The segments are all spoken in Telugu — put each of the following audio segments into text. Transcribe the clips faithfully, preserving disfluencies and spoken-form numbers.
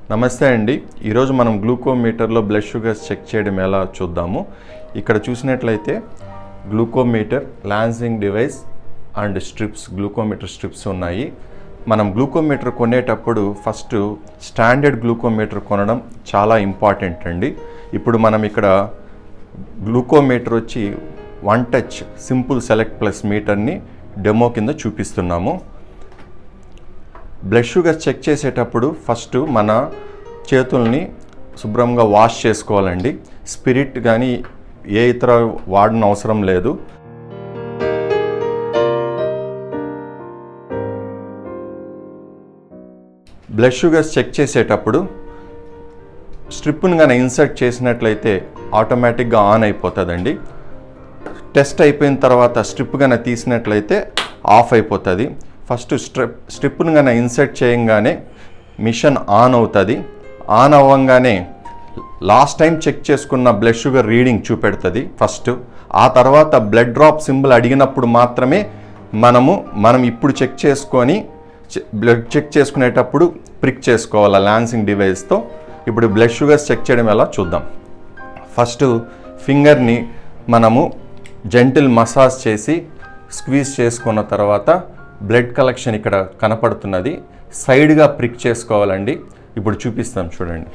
నమస్తే అండి. ఈరోజు మనం గ్లూకోమీటర్లో బ్లడ్ షుగర్స్ చెక్ చేయడం ఎలా చూద్దాము. ఇక్కడ చూసినట్లయితే glucometer, lancing device and strips, glucometer strips ఉన్నాయి. మనం గ్లూకోమీటర్ కొనేటప్పుడు ఫస్ట్ స్టాండర్డ్ గ్లూకోమీటర్ కొనడం చాలా ఇంపార్టెంట్ అండి. ఇప్పుడు మనం ఇక్కడ గ్లూకోమీటర్ వచ్చి one touch simple select plus మీటర్ని డెమో కింద చూపిస్తున్నాము. బ్లడ్ షుగర్ చెక్ చేసేటప్పుడు ఫస్ట్ మన చేతుల్ని శుభ్రంగా వాష్ చేసుకోవాలండి. స్పిరిట్ కానీ ఏ ఇతర వాడన అవసరం లేదు. బ్లడ్ షుగర్స్ చెక్ చేసేటప్పుడు స్ట్రిప్ను కానీ ఇన్సర్ట్ చేసినట్లయితే ఆటోమేటిక్గా ఆన్ అయిపోతుందండి. టెస్ట్ అయిపోయిన తర్వాత స్ట్రిప్ కానీ తీసినట్లయితే ఆఫ్ అయిపోతుంది. ఫస్ట్ స్ట్రిప్ స్ట్రిప్ను కానీ ఇన్సర్ట్ చేయంగానే మిషన్ ఆన్ అవుతుంది. ఆన్ అవ్వగానే లాస్ట్ టైం చెక్ చేసుకున్న బ్లడ్ షుగర్ రీడింగ్ చూపెడుతుంది ఫస్ట్. ఆ తర్వాత బ్లడ్ డ్రాప్ సింబల్ అడిగినప్పుడు మాత్రమే మనము మనం ఇప్పుడు చెక్ చేసుకొని బ్లడ్ చెక్ చేసుకునేటప్పుడు ప్రిక్ చేసుకోవాలి లాన్సింగ్ డివైస్తో. ఇప్పుడు బ్లడ్ షుగర్స్ చెక్ చేయడం ఎలా చూద్దాం. ఫస్ట్ ఫింగర్ని మనము జెంటిల్ మసాజ్ చేసి స్క్వీజ్ చేసుకున్న తర్వాత బ్లడ్ కలెక్షన్ ఇక్కడ కనపడుతున్నది. సైడ్గా ప్రిక్ చేసుకోవాలండి. ఇప్పుడు చూపిస్తాం చూడండి.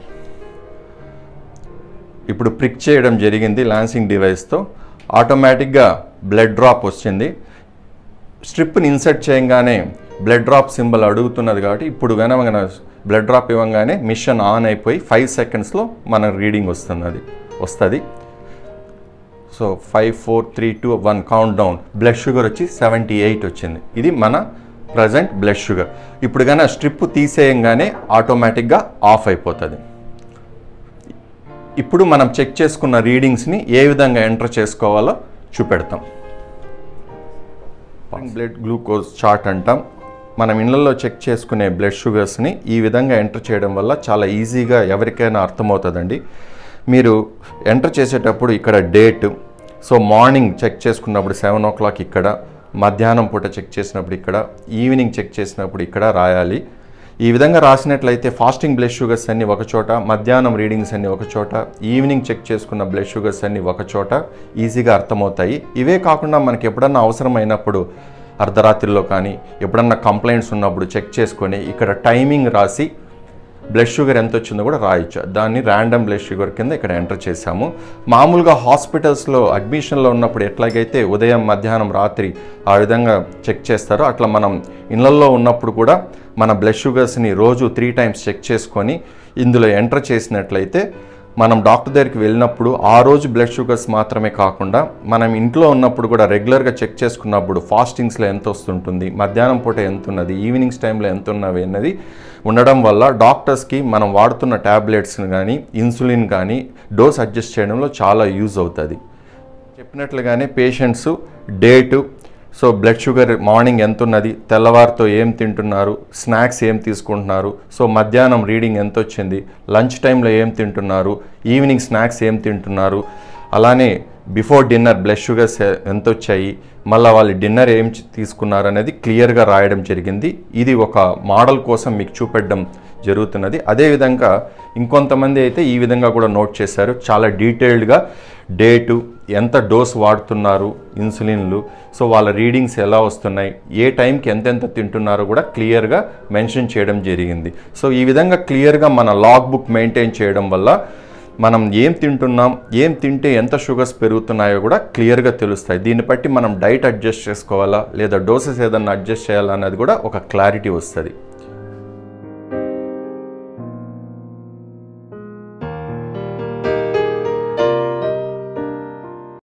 ఇప్పుడు ప్రిక్ చేయడం జరిగింది లాన్సింగ్ డివైస్తో. ఆటోమేటిక్గా బ్లడ్ డ్రాప్ వచ్చింది. స్ట్రిప్ని ఇన్సర్ట్ చేయగానే బ్లడ్ డ్రాప్ సింబల్ అడుగుతున్నది కాబట్టి ఇప్పుడు కనుక మన బ్లడ్ డ్రాప్ ఇవ్వగానే మిషన్ ఆన్ అయిపోయి ఫైవ్ సెకండ్స్లో మన రీడింగ్ వస్తున్నది వస్తుంది. So five four three two one count down. Blood sugar వచ్చి సెవెంటీ ఎయిట్ వచ్చింది. ఇది మన ప్రజెంట్ బ్లడ్ షుగర్. ఇప్పుడు కానీ స్ట్రిప్ తీసేయంగానే ఆటోమేటిక్గా ఆఫ్ అయిపోతుంది. ఇప్పుడు మనం చెక్ చేసుకున్న రీడింగ్స్ని ఏ విధంగా ఎంటర్ చేసుకోవాలో చూపెడతాం. బ్లడ్ గ్లూకోజ్ చార్ట్ అంటాం. మనం ఇళ్ళల్లో చెక్ చేసుకునే బ్లడ్ షుగర్స్ని ఈ విధంగా ఎంటర్ చేయడం వల్ల చాలా ఈజీగా ఎవరికైనా అర్థమవుతుందండి. మీరు ఎంటర్ చేసేటప్పుడు ఇక్కడ డేట్, సో మార్నింగ్ చెక్ చేసుకున్నప్పుడు సెవెన్ ఓ క్లాక్ ఇక్కడ, మధ్యాహ్నం పూట చెక్ చేసినప్పుడు ఇక్కడ, ఈవినింగ్ చెక్ చేసినప్పుడు ఇక్కడ రాయాలి. ఈ విధంగా రాసినట్లయితే ఫాస్టింగ్ బ్లడ్ షుగర్స్ అన్నీ ఒక చోట, మధ్యాహ్నం రీడింగ్స్ అన్నీ ఒక చోట, ఈవినింగ్ చెక్ చేసుకున్న బ్లడ్ షుగర్స్ అన్నీ ఒక చోట ఈజీగా అర్థమవుతాయి. ఇవే కాకుండా మనకి ఎప్పుడన్నా అవసరమైనప్పుడు అర్ధరాత్రిలో కానీ ఎప్పుడన్నా కంప్లైంట్స్ ఉన్నప్పుడు చెక్ చేసుకొని ఇక్కడ టైమింగ్ రాసి బ్లడ్ షుగర్ ఎంత వచ్చిందో కూడా రాయొచ్చు. దాన్ని ర్యాండమ్ బ్లడ్ షుగర్ కింద ఇక్కడ ఎంటర్ చేశాము. మామూలుగా హాస్పిటల్స్లో అడ్మిషన్లో ఉన్నప్పుడు ఎట్లాగైతే ఉదయం, మధ్యాహ్నం, రాత్రి ఆ విధంగా చెక్ చేస్తారో అట్లా మనం ఇళ్ళల్లో ఉన్నప్పుడు కూడా మన బ్లడ్ షుగర్స్ని రోజు త్రీ టైమ్స్ చెక్ చేసుకొని ఇందులో ఎంటర్ చేసినట్లయితే మనం డాక్టర్ దగ్గరికి వెళ్ళినప్పుడు ఆ రోజు బ్లడ్ షుగర్స్ మాత్రమే కాకుండా మనం ఇంట్లో ఉన్నప్పుడు కూడా రెగ్యులర్గా చెక్ చేసుకున్నప్పుడు ఫాస్టింగ్స్లో ఎంత వస్తుంటుంది, మధ్యాహ్నం పూట ఎంత ఉన్నది, ఈవినింగ్స్ టైంలో ఎంత ఉన్నవి అన్నది ఉండడం వల్ల డాక్టర్స్కి మనం వాడుతున్న ట్యాబ్లెట్స్ని కానీ ఇన్సులిన్ కానీ డోస్ అడ్జస్ట్ చేయడంలో చాలా యూజ్ అవుతుంది. చెప్పినట్లుగానే patients date, so blood sugar morning ఎంత ఉన్నది, తెల్లవారితో ఏం తింటున్నారు, స్నాక్స్ ఏం తీసుకుంటున్నారు, సో మధ్యాహ్నం రీడింగ్ ఎంత వచ్చింది, లంచ్ టైంలో ఏం తింటున్నారు, ఈవినింగ్ స్నాక్స్ ఏం తింటున్నారు, అలానే బిఫోర్ డిన్నర్ బ్లడ్ షుగర్స్ ఎంత వచ్చాయి, మళ్ళీ వాళ్ళు డిన్నర్ ఏం తీసుకున్నారు అనేది క్లియర్గా రాయడం జరిగింది. ఇది ఒక మోడల్ కోసం మీకు చూపెట్టడం జరుగుతున్నది. అదేవిధంగా ఇంకొంతమంది అయితే ఈ విధంగా కూడా నోట్ చేశారు. చాలా డీటెయిల్డ్గా డేటు, ఎంత డోస్ వాడుతున్నారు ఇన్సులిన్లు, సో వాళ్ళ రీడింగ్స్ ఎలా వస్తున్నాయి, ఏ టైంకి ఎంతెంత తింటున్నారో కూడా క్లియర్గా మెన్షన్ చేయడం జరిగింది. సో ఈ విధంగా క్లియర్గా మన లాగ్ బుక్ మెయింటైన్ చేయడం వల్ల మనం ఏం తింటున్నాం, ఏం తింటే ఎంత షుగర్స్ పెరుగుతున్నాయో కూడా క్లియర్గా తెలుస్తాయి. దీన్ని బట్టి మనం డైట్ అడ్జస్ట్ చేసుకోవాలా లేదా డోసెస్ ఏదన్నా అడ్జస్ట్ చేయాలా అన్నది కూడా ఒక క్లారిటీ వస్తుంది.